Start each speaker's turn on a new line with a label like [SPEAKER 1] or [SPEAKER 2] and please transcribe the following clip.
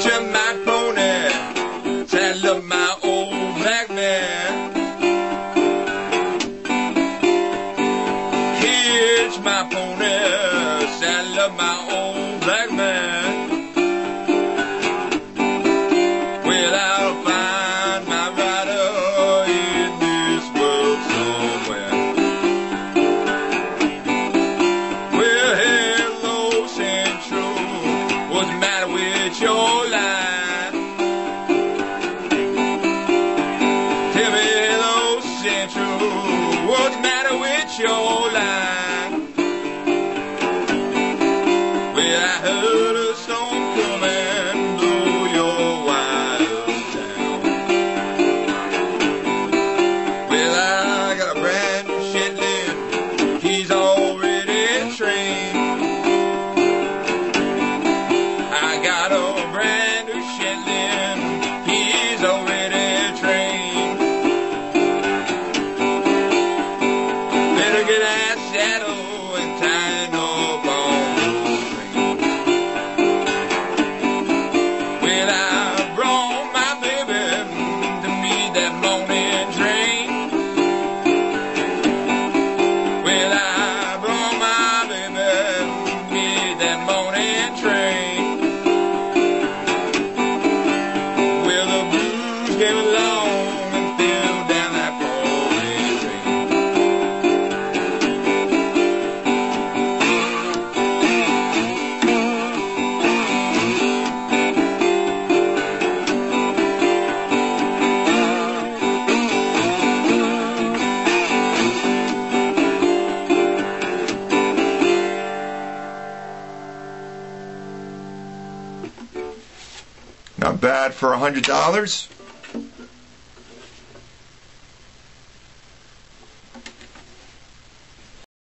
[SPEAKER 1] Hitching my pony, saddle up my old black man. Hitch my pony, saddle up my old black man. Well, I'll find my rider in this world somewhere. Well, hello, Central, what's the matter with your line? Tell me, hello, Central, what's the matter with your line? Well, I heard a storm coming, blow your wild town. Well, I got a brand new Shetland, he's already trained. I got a brand new Shetland, he's already trained. Better get that saddle and tie up on the string. Well, I brought my baby to meet that morning train. Well, I brought my baby to meet that morning train. Well, the blues came along and fell down that pouring rain. Not bad for $100.